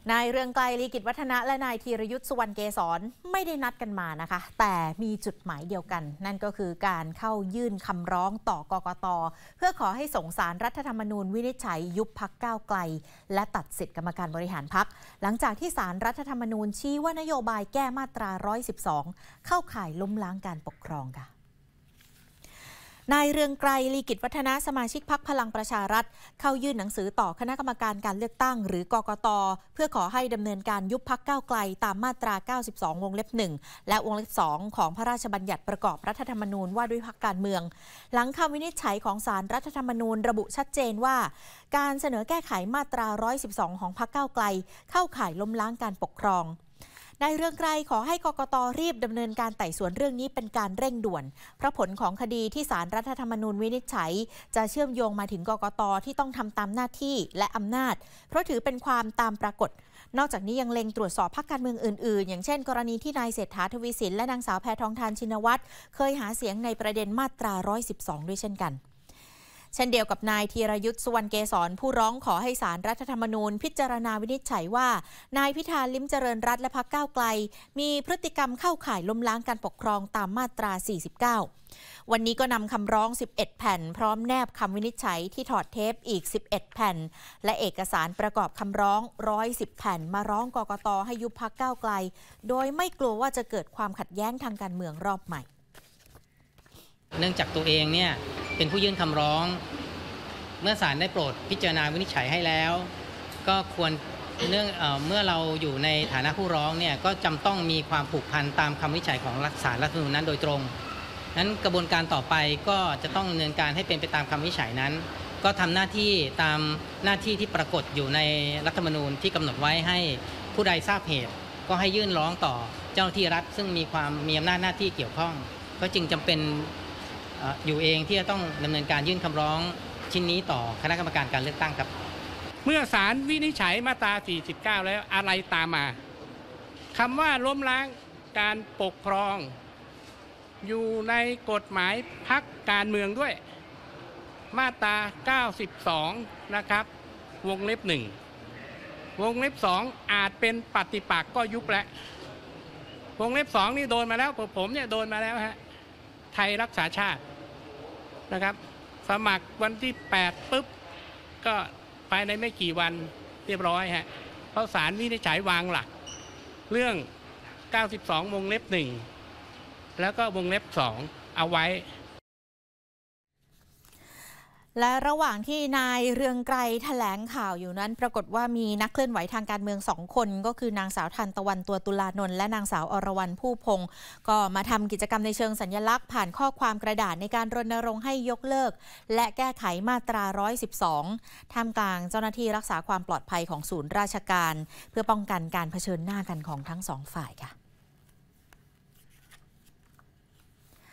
นายเรืองไกร ลีกิจวัฒนะและนายธีรยุทธ์ สุวรรณเกษรไม่ได้นัดกันมานะคะแต่มีจุดหมายเดียวกันนั่นก็คือการเข้ายื่นคำร้องต่อกกต.เพื่อขอให้ส่งศาลรัฐธรรมนูญวินิจฉัยยุบพรรคก้าวไกลและตัดสิทธิกรรมการบริหารพรรคหลังจากที่ศาลรัฐธรรมนูญชี้ว่านโยบายแก้มาตรา 112 เข้าข่ายล้มล้างการปกครองค่ะนายเรืองไกร ลีกิจวัฒนะสมาชิกพรรคพลังประชารัฐเข้ายื่นหนังสือต่อคณะกรรมการการเลือกตั้งหรือกกต.เพื่อขอให้ดำเนินการยุบพรรคก้าวไกลตามมาตรา 92 วงเล็บ 1 และวงเล็บ 2 ของพระราชบัญญัติประกอบรัฐธรรมนูญว่าด้วยพรรคการเมืองหลังคำวินิจฉัยของศาลรัฐธรรมนูญระบุชัดเจนว่าการเสนอแก้ไขมาตรา 112 ของพรรคก้าวไกลเข้าข่ายล้มล้างการปกครองนายเรืองไกรขอให้กกต.รีบดำเนินการไต่สวนเรื่องนี้เป็นการเร่งด่วนเพราะผลของคดีที่ศาลรัฐธรรมนูญวินิจฉัยจะเชื่อมโยงมาถึงกกต.ที่ต้องทำตามหน้าที่และอำนาจเพราะถือเป็นความตามปรากฏนอกจากนี้ยังเล็งตรวจสอบพรรคการเมืองอื่นๆอย่างเช่นกรณีที่นายเศรษฐา ทวีสินและนางสาวแพทองธาร ชินวัตรเคยหาเสียงในประเด็นมาตรา 112 ด้วยเช่นกันเช่นเดียวกับนายธีรยุทธ์ สุวรรณเกษรผู้ร้องขอให้ศาลรัฐธรรมนูญพิจารณาวินิจฉัยว่านายพิธา ลิ้มเจริญรัตน์และพรรคก้าวไกลมีพฤติกรรมเข้าข่ายล้มล้างการปกครองตามมาตรา 49 วันนี้ก็นำคำร้อง 11 แผ่นพร้อมแนบคำวินิจฉัยที่ถอดเทปอีก 11 แผ่นและเอกสารประกอบคำร้อง 110 แผ่นมาร้องกกต.ให้ยุบพรรคก้าวไกลโดยไม่กลัวว่าจะเกิดความขัดแย้งทางการเมืองรอบใหม่เนื่องจากตัวเองเนี่ยเป็นผู้ยื่นคำร้องเมื่อศาลได้โปรดพิจารณาวินิจฉัยให้แล้วก็ควรเมื่อเราอยู่ในฐานะผู้ร้องเนี่ยก็จำต้องมีความผูกพันตามคำวินิจฉัยของศาลรัฐธรรมนูญนั้นโดยตรงนั้นกระบวนการต่อไปก็จะต้องดำเนินการให้เป็นไปตามคำวินิจฉัยนั้นก็ทำหน้าที่ตามหน้าที่ที่ปรากฏอยู่ในรัฐธรรมนูญที่กำหนดไว้ให้ผู้ใดทราบเหตุก็ให้ยื่นร้องต่อเจ้าหน้าที่รัฐซึ่งมีอำนาจหน้าที่เกี่ยวข้องก็จึงจำเป็นอยู่เองที่จะต้องดำเนินการยื่นคำร้องชิ้นนี้ต่อคณะกรรมการการเลือกตั้งครับเมื่อศาลวินิจฉัยมาตรา 49 แล้วอะไรตามมาคำว่าล้มล้างการปกครองอยู่ในกฎหมายพรรคการเมืองด้วยมาตรา 92 นะครับวงเล็บ 1 วงเล็บ 2 อาจเป็นปฏิปักษ์ก็ยุบแล้ววงเล็บ 2 นี่โดนมาแล้วผมเนี่ยโดนมาแล้วฮะไทยรักษาชาตินะครับสมัครวันที่ 8 ปุ๊บก็ภายในไม่กี่วันเรียบร้อยฮะเพราะศาลวินิจฉัยวางหลักเรื่อง 92 วงเล็บ 1 แล้วก็วงเล็บ 2 เอาไว้และระหว่างที่นายเรืองไกรแถลงข่าวอยู่นั้นปรากฏว่ามีนักเคลื่อนไหวทางการเมือง2 คนก็คือนางสาวทันตะวันตัวตุลานนท์และนางสาวอรวรรณผู้พงศ์ก็มาทำกิจกรรมในเชิงสัญลักษณ์ผ่านข้อความกระดาษในการรณรงค์ให้ยกเลิกและแก้ไขมาตรา 112 ท่ามกลางเจ้าหน้าที่รักษาความปลอดภัยของศูนย์ราชการเพื่อป้องกันการเผชิญหน้ากันของทั้ง2 ฝ่ายค่ะ